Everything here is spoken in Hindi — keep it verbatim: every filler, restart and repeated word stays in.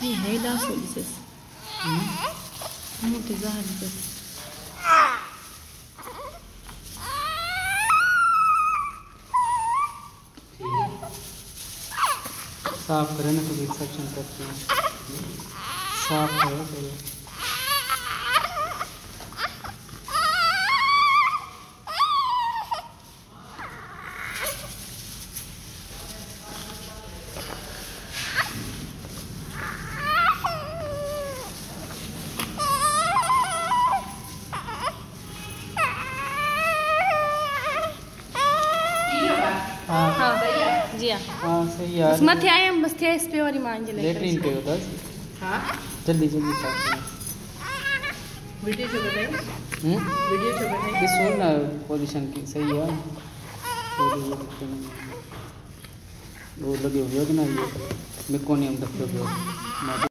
هي لا سوليسس مو تزعل بس साफ करें ना तो एक्सेप्शन करते हैं साफ करो तो हाँ हाँ जी हाँ हाँ सही यार बस मत आए हम बस थे इस पे और मान जले लेटरिन पे होता हाँ जल्दी जल्दी साफ करें वीडियो जो बताइए हम्म वीडियो जो बताइए ये सोल ना पोजीशन की सही है वो लगे हुए हो कि ना ये मेकोनियम रखे हुए हो